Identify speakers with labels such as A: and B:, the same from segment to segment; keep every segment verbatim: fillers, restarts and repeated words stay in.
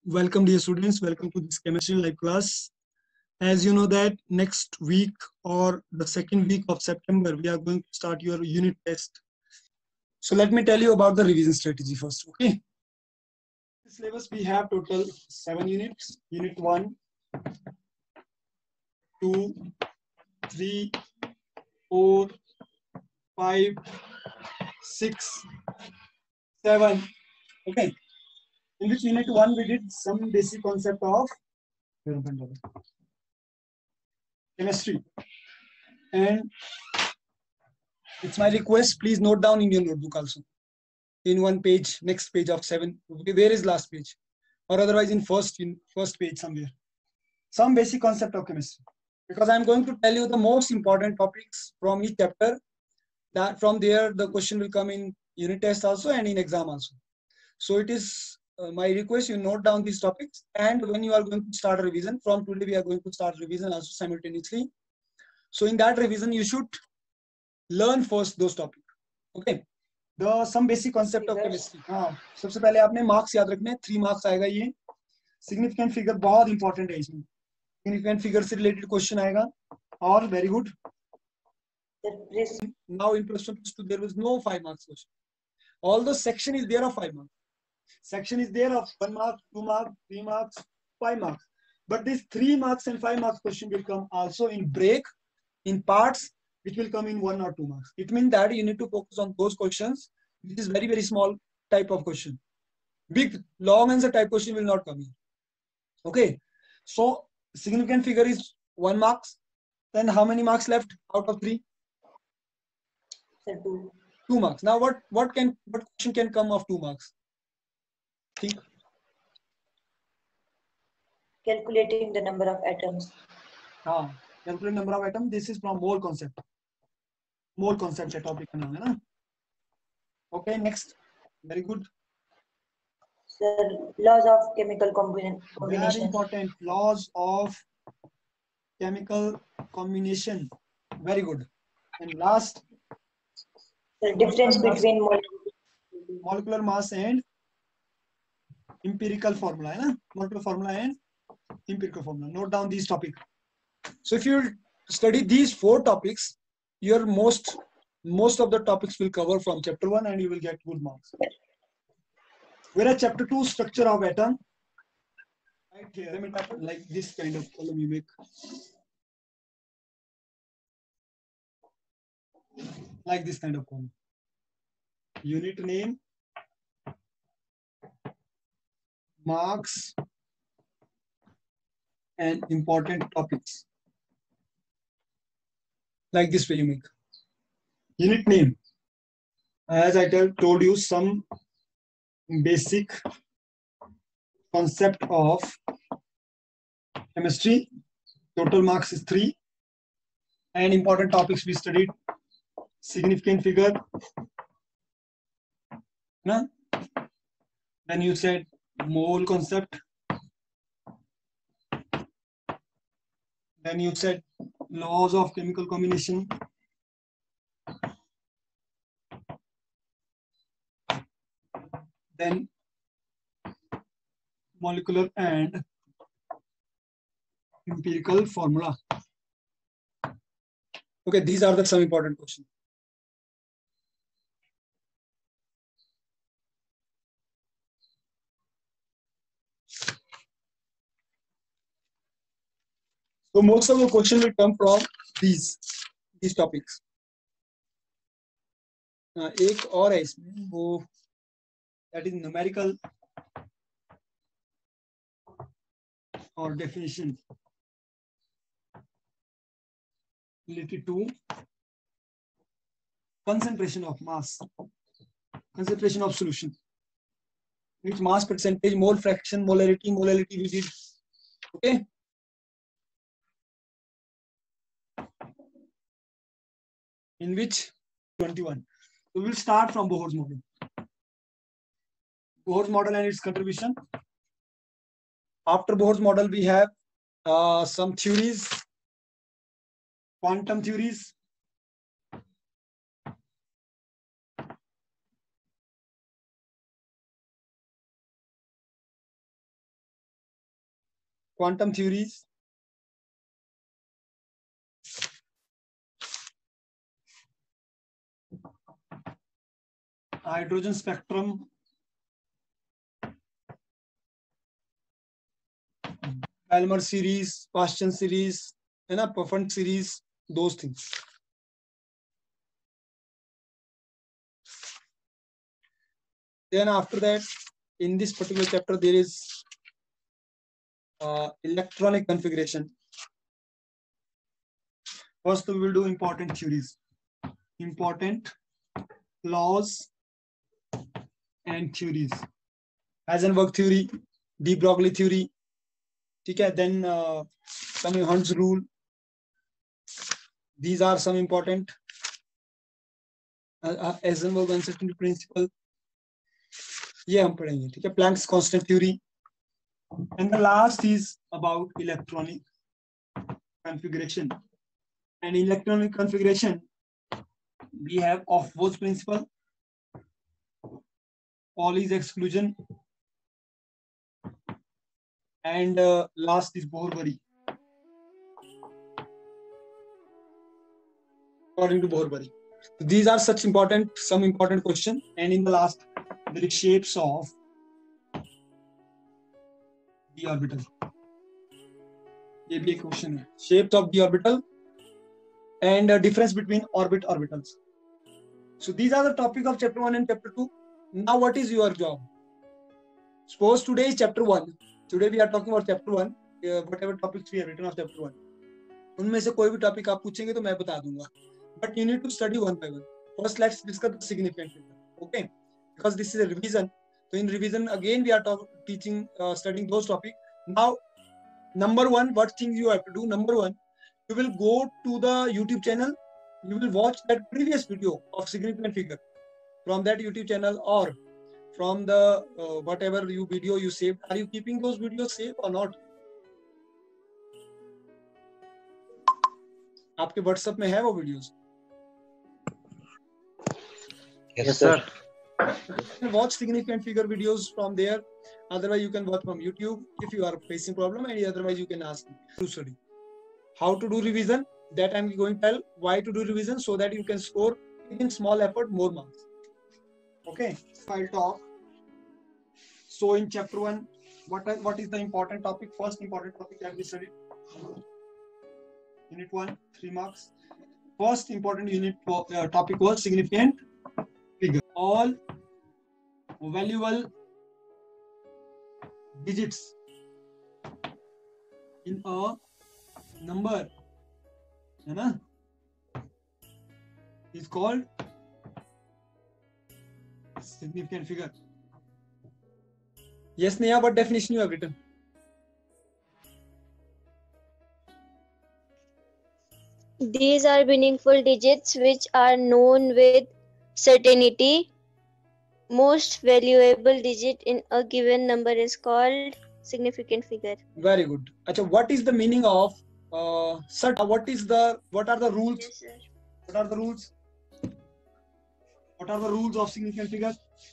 A: Welcome dear students, welcome to this chemistry live class. As you know that next week or the second week of September, we are going to start your unit test. So let me tell you about the revision strategy first, okay? This syllabus we have total seven units. Unit one, two, three, four, five, six, seven. Okay. In which unit one we did some basic concept of chemistry. And it's my request, please note down in your notebook also. In one page, next page of seven, where is last page? Or otherwise in first, in first page somewhere. Some basic concept of chemistry. Because I'm going to tell you the most important topics from each chapter. That from there, the question will come in unit test also and in exam also. So it is uh, my request, you note down these topics. And when you are going to start a revision, from today we are going to start revision also simultaneously. So in that revision, you should learn first those topics. Okay. The some basic concept of chemistry. हाँ, सबसे पहले आपने marks याद रखने, three marks आएगा ये. Significant figure बहुत important है इसमें. सिग्निफिकेंट फिगर से रिलेटेड क्वेश्चन आएगा. और very good. Now in plus one plus two there was no five marks question. Although section is there of five marks. Section is there of one mark, two marks, three marks, five marks. But this three marks and five marks question will come also in break, in parts, which will come in one or two marks. It means that you need to focus on those questions, which is very, very small type of question. Big, long answer type question will not come in. Okay. So, significant figure is one marks. Then how many marks left out of three?
B: Two.
A: Two marks. Now, what, what can, what question can come of two marks? Think.
B: Calculating the number of atoms.
A: हाँ, calculate number of atoms. This is from mole concept. Mole concept है topic का नाम है ना. Okay, next. Very good.
B: Sir, laws of chemical combina- combination.
A: Very important. Laws of chemical combination. Very good. And last.
B: The difference between
A: molecular, molecular mass and empirical formula. है ना? Molecular formula and empirical formula. Note down these topics. So if you study these four topics, your most most of the topics will cover from chapter one and you will get good marks. Whereas chapter two, structure of atom, right here, like this kind of column you make. Like this kind of column. Unit name, marks, and important topics. Like this way you make. Unit name. As I told you, some basic concept of chemistry. Total marks is three. And important topics we studied. Significant figure. No? Then you said mole concept. Then you said laws of chemical combination. Then molecular and empirical formula. Okay, these are the some important questions. So most of the question will come from these these topics. Uh, एक और है इसमें वो that is numerical or definition related to concentration of mass, concentration of solution, which mass percentage, mole fraction, molarity, molality we did. Okay. In which twenty-one. So we'll start from Bohr's model. Bohr's model and its contribution. After Bohr's model, we have uh, some theories, quantum theories. quantum theories, hydrogen spectrum, Palmer series, Paschen series, है ना, Pfund series, those things. Then after that, in this particular chapter, there is uh, electronic configuration. First, we will do important theories, important laws and theories. Heisenberg theory, de Broglie theory. Okay, then uh, some Hund's rule. These are some important uh, uh, Heisenberg uncertainty principle. ये हम पढ़ेंगे, ठीक है, Planck's constant theory. And the last is about electronic configuration. And electronic configuration, we have Aufbau's principle, Pauli's exclusion, and uh, last is Bohr-Bury. According to Bohr-Bury. So these are such important, some important questions. And in the last, there is shapes of d orbital. ये भी एक question है, shapes of d orbital and uh, difference between orbit orbitals. So these are the topic of chapter one and chapter two. Now what is your job? Suppose today is chapter one. Today we are talking about chapter one. Uh, whatever topics we have written of chapter one. उनमें से कोई भी topic आप पूछेंगे तो मैं बता दूंगा. But you need to study one by one. First, let's discuss the significant figure. Okay, because this is a revision. So in revision again we are talk, teaching, uh, studying those topics. Now, number one, what things you have to do? Number one, you will go to the YouTube channel. You will watch that previous video of significant figure from that YouTube channel or from the uh, whatever you video you saved. Are you keeping those videos safe or not? आपके WhatsApp में है वो videos?
C: Yes, sir.
A: You can watch significant figure videos from there. Otherwise, you can watch from YouTube if you are facing problem, and otherwise you can ask me to study. How to do revision? That I'm going to tell why to do revision so that you can score in small effort more marks. Okay, so I'll talk. So in chapter one, what what is the important topic? First important topic that we studied. Unit one, three marks. First important unit uh, topic was significant figure. All valuable digits in a number, है ना, is called significant figure. Yes, Neha, what definition you have written?
D: These are meaningful digits which are known with certainty. Most valuable digit in a given number is called significant figure.
A: Very good. Achha, what is the meaning of uh, cert? What is the what are the rules?
D: Yes, sir.
A: What are the rules? What are the rules of significant figure?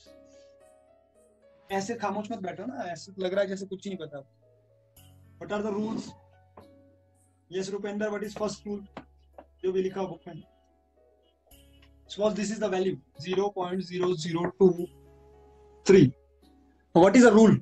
A: ऐसे खामोश मत बैठो ना, ऐसे लग रहा है जैसे कुछ नहीं पता. What are the rules? Yes, Rupender, what is first rule? जो भी लिखा बुक में. Suppose this is the value zero point zero zero two three. What is the rule?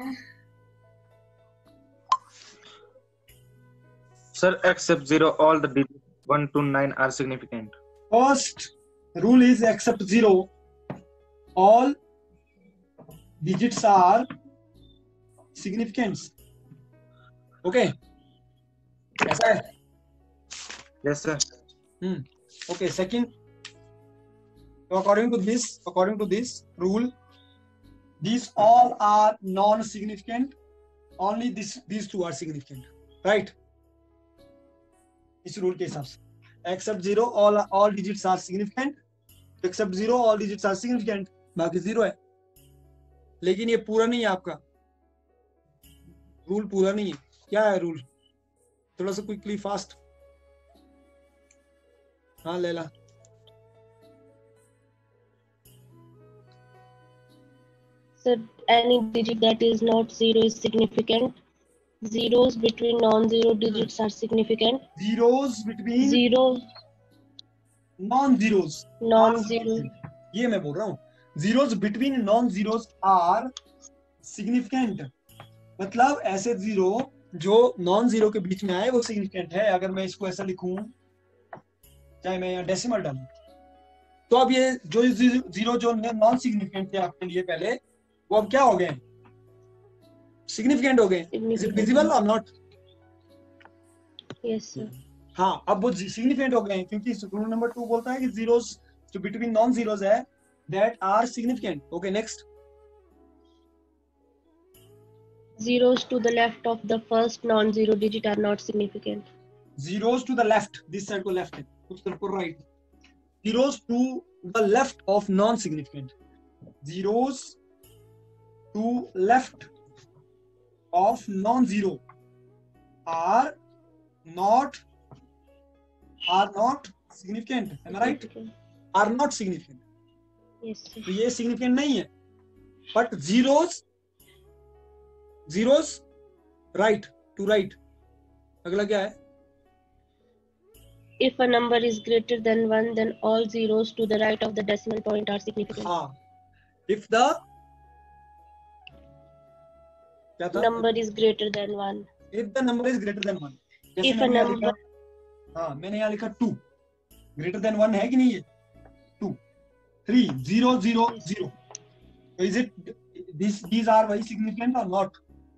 C: Sir, except zero, all the digits one to nine are significant.
A: First rule is except zero, all digits are significant. Okay. ऐसा है?
C: Yes, sir.
A: Hmm. Okay. Second, so according to this, according to this rule, these all are non-significant. Only this, these two are significant, right? इस rule के हिसाब से, except zero, all all digits are significant. Except zero, all digits are significant. बाकी zero है. लेकिन ये पूरा नहीं है आपका. Rule पूरा नहीं है. क्या है rule? थोड़ा सा quickly fast. हाँ लेला.
E: So any digit that is not zero is significant. zeros between non-zero digits are significant.
A: Zeros between
E: Zeros
A: non-zeros are
E: non-zero
A: significant. ये मैं बोल रहा हूँ. Zeros between non-zeros are significant. मतलब ऐसे जीरो जो नॉन जीरो के बीच में आए वो सिग्निफिकेंट है. अगर मैं इसको ऐसा लिखूं, चाहे मैं यहाँ डेसिमल डालूं, तो अब ये जो जीरो जो नॉन सिग्निफिकेंट थे आपके लिए पहले, वो अब क्या हो गए? सिग्निफिकेंट हो गए. Is it visible or not?
E: yes sir.
A: हाँ, अब वो सिग्निफिकेंट हो गए हैं क्योंकि रूल नंबर टू बोलता है कि जीरोस जो बिटवीन नॉन जीरोस है that are significant. Okay, next.
E: Zeros to the left of the first non-zero digit are not significant.
A: Zeros to the left, this side को left है, उस तरफ को right. Zeros to the left of non-significant. Zeros to left of non-zero are not are not significant. Am I right? Are not significant.
E: Yes sir.
A: तो ये significant नहीं है. But zeros zeros right to right. अगला क्या है?
E: If a number is greater than one, then all zeros to the right of the decimal point are significant.
A: हाँ. If the क्या था?
E: Number is greater than one.
A: If the number is greater than one. जैसे
E: If a
A: मैंने यहाँ
E: number
A: लिखा, हाँ मैंने यहाँ लिखा टू. ग्रेटर देन वन है कि नहीं है? Two, three, zero, zero, zero. Is it this these are very significant or not?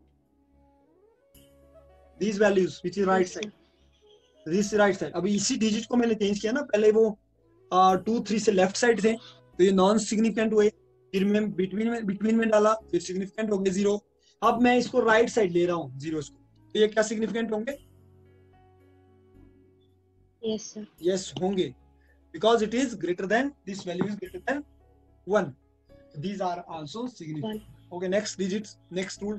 A: These values which is right side. This right side. अभी इसी डिजिट को मैंने चेंज किया ना, पहले वो टू थ्री से लेफ्ट साइड थे तो ये नॉन सिग्निफिकेंट हुए, फिर मैं बिटवीन में बिटवीन में डाला फिर सिग्निफिकेंट हो गए जीरो. अब मैं इसको राइट साइड ले रहा हूँ जीरोस को, तो ये क्या सिग्निफिकेंट होंगे?
E: yes sir.
A: Yes होंगे, because it is greater than, this value is greater than one. These are also significant.
E: One.
A: Okay, next digits, next rule.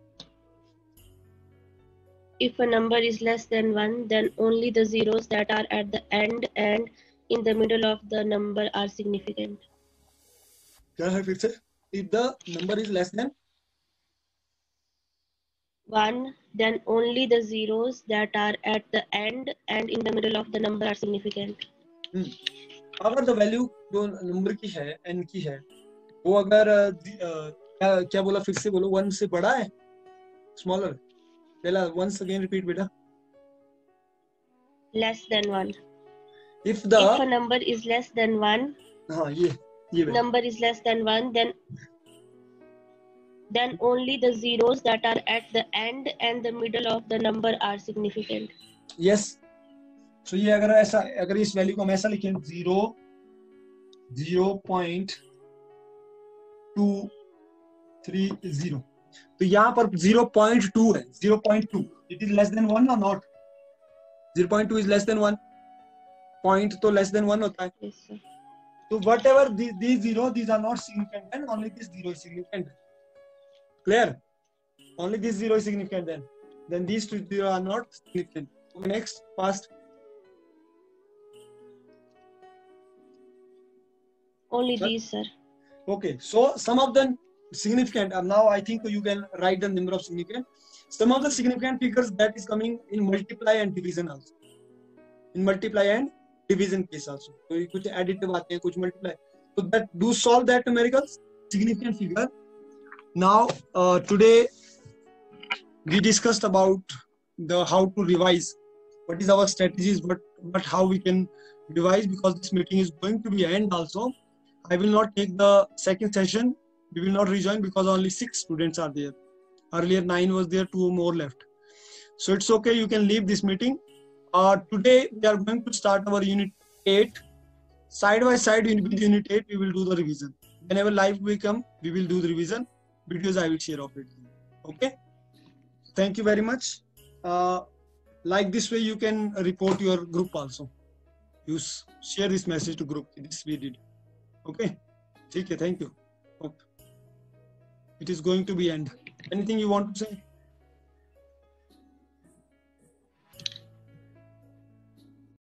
E: If a number is less than one, then only the zeros that are at the end and in the middle of the number are significant.
A: क्या है फिर से? If the number is less than
E: One, then only the zeros that are at the end and in the middle of the number are significant.
A: hmm. अगर the value जो number की है n की है वो अगर uh, uh, क्या क्या बोला फिर से बोलो, वन से बड़ा है, स्मॉलर? पहला once again repeat बेटा.
E: Less than one.
A: If the
E: If a number is less than one,
A: हाँ ये ये बेटा.
E: number is less than one, then then only the zeros that are at the end and the middle of the number are significant.
A: Yes. So ये अगर ऐसा, अगर इस value को हम ऐसा लिखें zero zero point two three zero, तो यहाँ पर जीरो पॉइंट टू है. Zero point two it is less than one or not? Zero point two is less than one. Point तो लेस देन वन होता है.
E: Yes sir.
A: तो whatever these these zero, these are not significant and only this zero is significant. Clear? Only this zero is significant then. Then these two zero are not significant. Okay, next, fast.
E: Only
A: Sir?
E: these, sir.
A: Okay, so some of the significant, um, now I think you can write the number of significant. Some of the significant figures that is coming in multiply and division also. In multiply and division case also. So कुछ additive आते हैं, कुछ multiply. So that do solve that numerical significant figure. Now uh, today we discussed about the how to revise. What is our strategies, but but how we can revise, because this meeting is going to be end also. I will not take the second session. We will not rejoin because only six students are there. Earlier nine was there, two more left. So it's okay. You can leave this meeting. Uh, today we are going to start our unit eight. Side by side with unit eight, we will do the revision. Whenever live we come, we will do the revision. Videos I will share of it. Okay. Thank you very much. Uh, like this way, you can report your group also. You share this message to group. This we did. Okay. Okay. Thank you. Okay. It is going to be end. Anything you want to say?